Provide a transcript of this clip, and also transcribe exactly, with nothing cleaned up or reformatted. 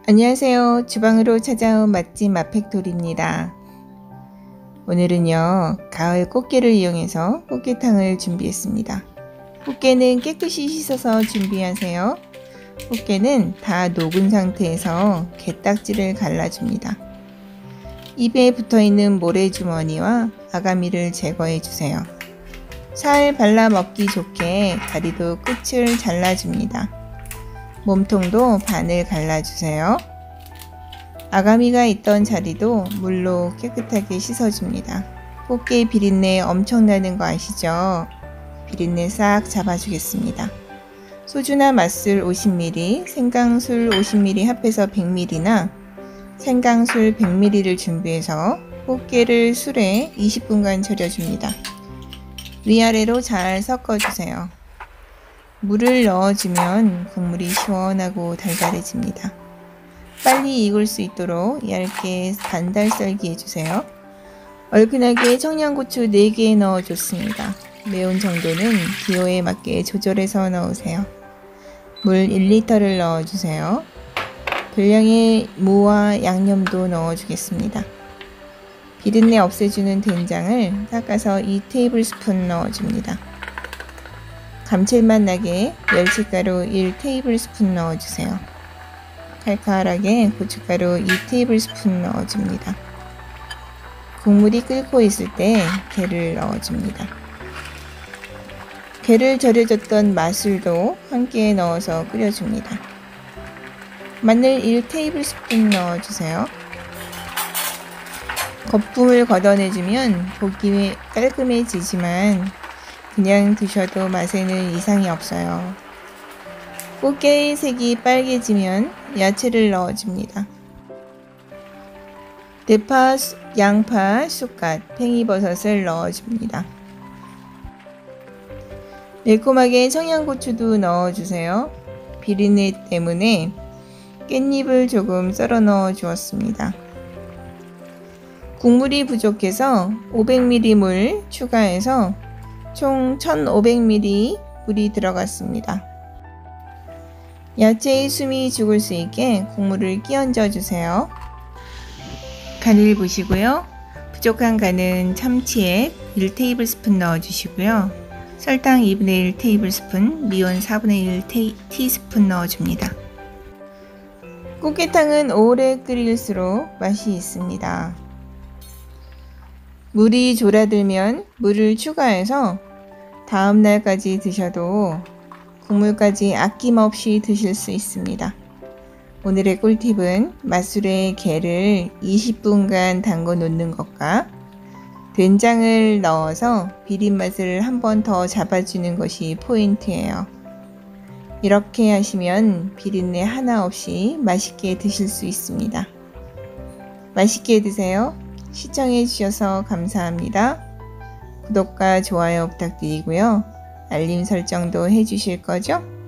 안녕하세요. 주방으로 찾아온 맛집 맛팩토리입니다. 오늘은요, 가을 꽃게를 이용해서 꽃게탕을 준비했습니다. 꽃게는 깨끗이 씻어서 준비하세요. 꽃게는 다 녹은 상태에서 게딱지를 갈라줍니다. 입에 붙어있는 모래주머니와 아가미를 제거해주세요. 살 발라 먹기 좋게 다리도 끝을 잘라줍니다. 몸통도 반을 갈라주세요. 아가미가 있던 자리도 물로 깨끗하게 씻어줍니다. 꽃게 비린내 엄청나는 거 아시죠? 비린내 싹 잡아주겠습니다. 소주나 맛술 오십 밀리리터, 생강술 오십 밀리리터 합해서 백 밀리리터나 생강술 백 밀리리터를 준비해서 꽃게를 술에 이십 분간 절여줍니다. 위아래로 잘 섞어주세요. 물을 넣어주면 국물이 시원하고 달달해집니다. 빨리 익을 수 있도록 얇게 반달 썰기 해주세요. 얼큰하게 청양고추 네 개 넣어줬습니다. 매운 정도는 기호에 맞게 조절해서 넣으세요. 물 일 리터를 넣어주세요. 분량의 무와 양념도 넣어주겠습니다. 비린내 없애주는 된장을 닦아서 이 테이블스푼 넣어줍니다. 감칠맛 나게 멸치가루 일 테이블스푼 넣어주세요. 칼칼하게 고춧가루 이 테이블스푼 넣어줍니다. 국물이 끓고 있을 때 게를 넣어줍니다. 게를 절여줬던 마술도 함께 넣어서 끓여줍니다. 마늘 일 테이블스푼 넣어주세요. 거품을 걷어내주면 보기 깔끔해지지만 그냥 드셔도 맛에는 이상이 없어요. 꽃게의 색이 빨개지면 야채를 넣어줍니다. 대파, 양파, 쑥갓, 팽이버섯을 넣어줍니다. 매콤하게 청양고추도 넣어주세요. 비린내 때문에 깻잎을 조금 썰어 넣어 주었습니다. 국물이 부족해서 오백 밀리리터 물 추가해서 총 천오백 밀리리터 물이 들어갔습니다. 야채의 숨이 죽을 수 있게 국물을 끼얹어 주세요. 간을 보시고요. 부족한 간은 참치액 일 테이블스푼 넣어주시고요. 설탕 이분의 일 테이블스푼, 미원 사분의 일 티, 티스푼 넣어줍니다. 꽃게탕은 오래 끓일수록 맛이 있습니다. 물이 졸아들면 물을 추가해서 다음 날까지 드셔도 국물까지 아낌없이 드실 수 있습니다. 오늘의 꿀팁은 맛술에 게를 이십 분간 담궈 놓는 것과 된장을 넣어서 비린맛을 한 번 더 잡아주는 것이 포인트예요. 이렇게 하시면 비린내 하나 없이 맛있게 드실 수 있습니다. 맛있게 드세요. 시청해 주셔서 감사합니다. 구독과 좋아요 부탁드리고요. 알림 설정도 해주실 거죠?